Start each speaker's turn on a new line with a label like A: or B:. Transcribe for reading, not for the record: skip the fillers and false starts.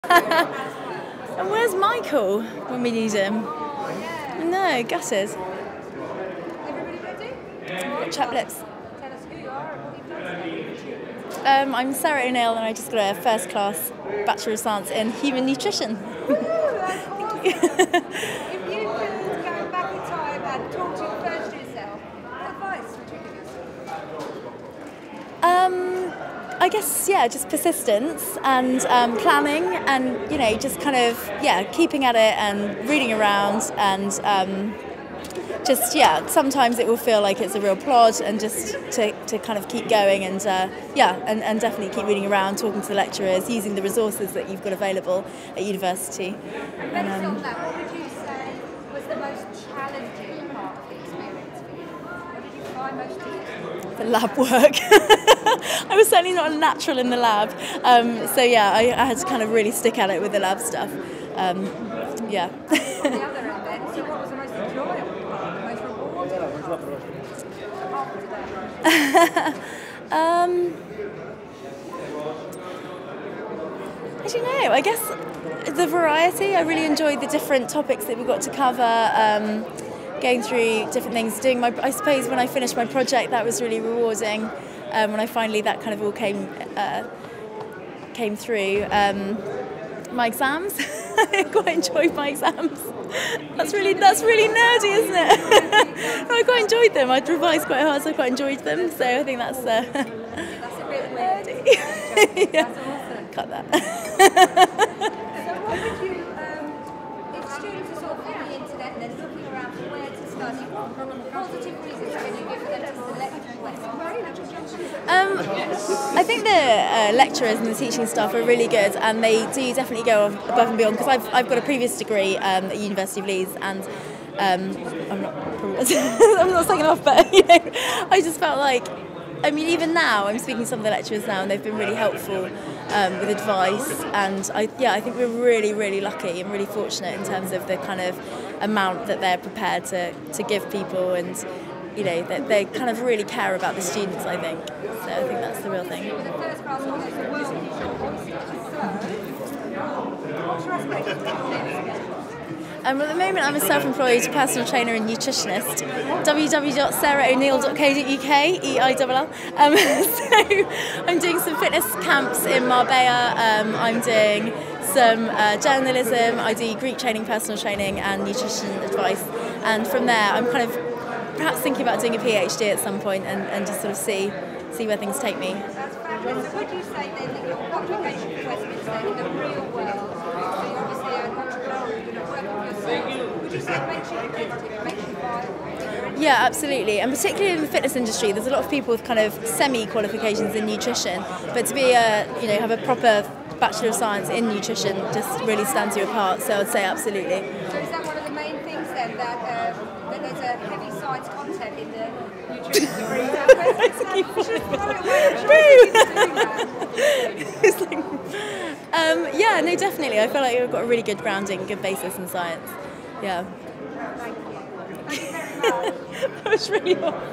A: And where's Michael when we need him? No, gutted.
B: Everybody ready?
A: Chapped lips.
B: Tell us who you are and what you've done today.
A: I'm Sarah O'Neill and I just got a first class Bachelor of Science in Human Nutrition.
B: Woo, that's awesome. If you could go back in time and talk to your first year self, what advice would you give yourself?
A: I guess, just persistence and planning and, just kind of, keeping at it and reading around and sometimes it will feel like it's a real plod and just to kind of keep going and, and definitely keep reading around, talking to the lecturers, using the resources that you've got available at university.
B: Based on that, what would you say was the most challenging part of the experience for you? What did you find most difficult?
A: The lab work. I was certainly not a natural in the lab, I had to kind of really stick at it with the lab stuff.
B: On the other end then, so what was the most enjoyable part, the most rewarding part
A: I don't know, I guess the variety. I really enjoyed the different topics that we got to cover, going through different things, I suppose when I finished my project that was really rewarding, when I finally, that kind of all came through. My exams, I quite enjoyed my exams. That's really nerdy, isn't it? No, I quite enjoyed them. I'd revised quite hard, so I quite enjoyed them. So I think that's
B: That's a bit nerdy.
A: Yeah.
B: That's awesome.
A: Cut that.
B: So what would you, if students are sort of on the internet and they're looking around for where to study, what positive reasons can you give for them to select West?
A: I think the lecturers and the teaching staff are really good, and they do definitely go above and beyond. Because I've got a previous degree at University of Leeds, and I'm not saying enough, but I just felt like, even now I'm speaking to some of the lecturers now, and they've been really helpful with advice. And I think we're really, really lucky and really fortunate in terms of the kind of amount that they're prepared to give people, and that they kind of really care about the students, I think. So I think that's the real thing.
B: The first class honours the world is your what's your aspiration?
A: At the moment I'm a self-employed personal trainer and nutritionist. www.sarahoneil.co.uk, EILL. So I'm doing some fitness camps in Marbella, I'm doing some journalism, I do Greek training, personal training and nutrition advice, and from there I'm kind of perhaps thinking about doing a PhD at some point and just sort of see where things take me.
B: That's fabulous. So would you say then that your qualification for Westminster in the real world, so you're obviously an entrepreneur, you're going to work for yourself, would you say it makes you competitive, it makes you viable?
A: Yeah, absolutely, and particularly in the fitness industry, there's a lot of people with kind of semi-qualifications in nutrition, but to be have a proper Bachelor of Science in nutrition just really stands you apart. So I'd say absolutely.
B: So is that one of the main things then, that there's a heavy science content in the nutrition degree?
A: It's like, no, definitely. I feel like I've got a really good grounding, good basis in science. Yeah.
B: Thank you. Thank you very much.
A: That was really awesome.